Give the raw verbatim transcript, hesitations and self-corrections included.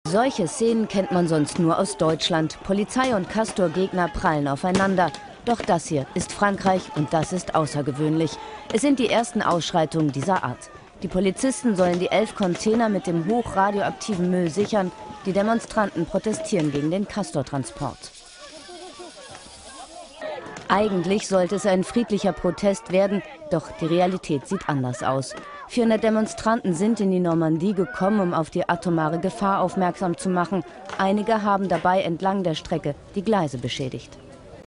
Solche Szenen kennt man sonst nur aus Deutschland. Polizei und Castor-Gegner prallen aufeinander. Doch das hier ist Frankreich und das ist außergewöhnlich. Es sind die ersten Ausschreitungen dieser Art. Die Polizisten sollen die elf Container mit dem hochradioaktiven Müll sichern. Die Demonstranten protestieren gegen den Castor-Transport. Eigentlich sollte es ein friedlicher Protest werden, doch die Realität sieht anders aus. vierhundert Demonstranten sind in die Normandie gekommen, um auf die atomare Gefahr aufmerksam zu machen. Einige haben dabei entlang der Strecke die Gleise beschädigt.